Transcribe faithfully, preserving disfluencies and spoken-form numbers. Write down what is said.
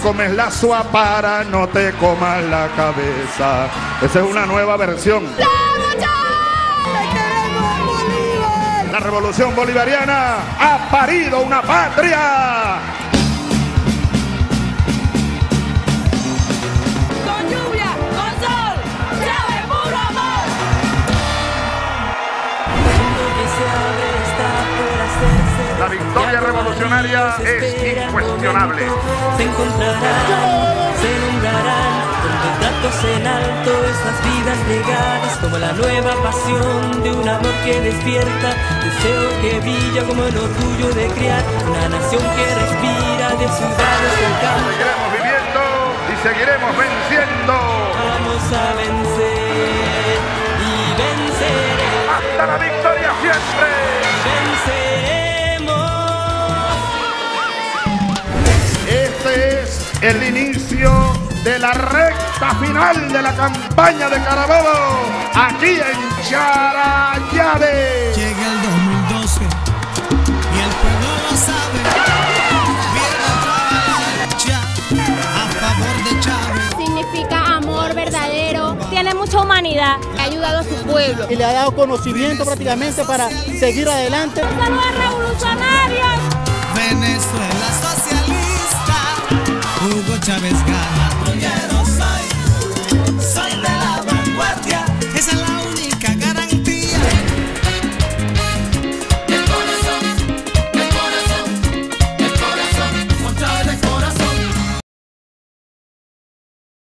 comes la suapara, no te comas la cabeza. Esa es una nueva versión. La revolución bolivariana ha parido una patria. Con lluvia, con sol, llave, puro amor. La victoria revolucionaria es incuestionable. Se encontrarán, se nombrarán con retratos en alto estas vidas negadas, como la nueva pasión de un amor que despierta, deseo que brilla como el orgullo de crear una nación que respira de ciudades en campo. Seguiremos viviendo y seguiremos venciendo. Vamos a vencer y venceremos. Hasta la victoria siempre. Venceremos. Este es el inicio de la recta final de la campaña de Carabobo, aquí en Charallave. Llega el dos mil doce y el pueblo lo sabe. Viene a trabajar ya a favor de Chávez. Significa amor verdadero, tiene mucha humanidad, ha ayudado a su pueblo y le ha dado conocimiento prácticamente para seguir adelante. ¡Saludos revolucionarios! Venezuela socialista, Hugo Chávez gana.